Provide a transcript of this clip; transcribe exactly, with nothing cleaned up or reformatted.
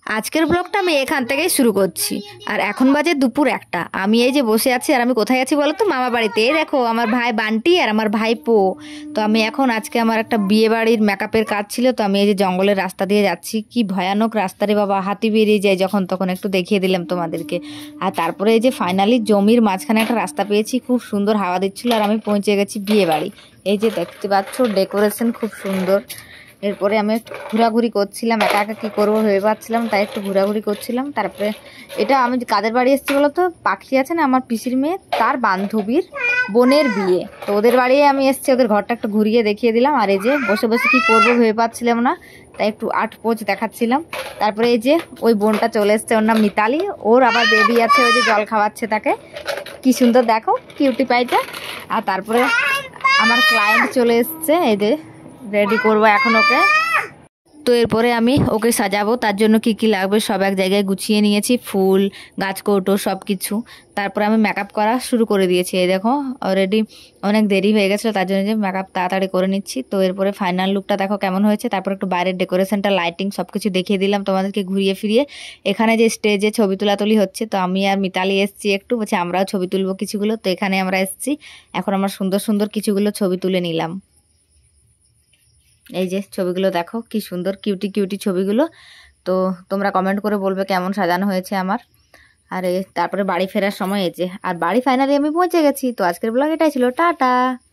আজকের ব্লগটা আমি এখান থেকেই শুরু করছি। আর এখন বাজে দুপুর একটা। আমি এই যে বসে আছি, আর আমি কোথায় আছি বলো তো? মামা বাড়িতে। এই দেখো আমার ভাই বান্টি আর আমার ভাই পো। তো আমি এখন আজকে আমার একটা বিয়ে বাড়ির মেকআপের কাজ ছিল, তো আমি এই যে জঙ্গলের রাস্তা দিয়ে যাচ্ছি। কি ভয়ানক রাস্তা রে বাবা, হাতি বেরিয়ে যায় যখন তখন, একটু দেখিয়ে দিলাম তোমাদেরকে। আর তারপরে এই যে ফাইনালি জমির মাঝখানে একটা রাস্তা পেয়েছি, খুব সুন্দর হাওয়া দিচ্ছিল, আর আমি পৌঁছে গেছি বিয়ে বাড়ি। এই যে দেখতে পাচ্ছ ডেকোরেশন খুব সুন্দর। এরপরে আমি একটু ঘোরাঘুরি করছিলাম, একা একা কী করবো ভেবে পাচ্ছিলাম, তাই একটু ঘোরাঘুরি করছিলাম। তারপরে এটা আমি কাদের বাড়ি এসেছি বলো তো? পাখি আছে না আমার পিসির মেয়ে, তার বান্ধবীর বোনের বিয়ে, তো ওদের বাড়ি আমি এসেছি। ওদের ঘরটা একটু ঘুরিয়ে দেখিয়ে দিলাম। আর এই যে বসে বসে কী করবো ভেবে পাচ্ছিলাম না, তাই একটু আট পোজ দেখাচ্ছিলাম। তারপরে এই যে ওই বোনটা চলে এসছে, ওর নাম মিতালি, ওর আবার বেবি আছে, ওই যে জল খাওয়াচ্ছে তাকে। কি সুন্দর দেখো কিউটি পাইটা। আর তারপরে আমার ক্লায়েন্ট চলে এসছে, এই যে রেডি করবো এখন ওকে। তো এরপরে আমি ওকে সাজাবো, তার জন্য কি কি লাগবে সব এক জায়গায় গুছিয়ে নিয়েছি, ফুল, গাছকৌটো সব কিছু। তারপরে আমি মেকআপ করা শুরু করে দিয়েছি। এই দেখো অলরেডি অনেক দেরি হয়ে গেছিলো, তার জন্য যে মেকআপ তাড়াতাড়ি করে নিচ্ছি। তো এরপরে ফাইনাল লুকটা দেখো কেমন হয়েছে। তারপর একটু বাইরের ডেকোরেশনটা, লাইটিং সব কিছু দেখিয়ে দিলাম তোমাদেরকে ঘুরিয়ে ফিরিয়ে। এখানে যে স্টেজে ছবি তোলাতুলি হচ্ছে, তো আমি আর মিতালি এসছি একটু, বলছি আমরাও ছবি তুলবো কিছুগুলো। তো এখানে আমরা এসছি, এখন আমরা সুন্দর সুন্দর কিছুগুলো ছবি তুলে নিলাম। এই যে ছবিগুলো দেখো কি সুন্দর কিউটি কিউটি ছবিগুলো। তো তোমরা কমেন্ট করে বলবে কেমন সাজানো হয়েছে আমার। আর তারপরে বাড়ি ফেরার সময় এই যে, আর বাড়ি ফাইনালি আমি পৌঁছে গেছি। তো আজকের ব্লগ এটাই ছিল, টাটা।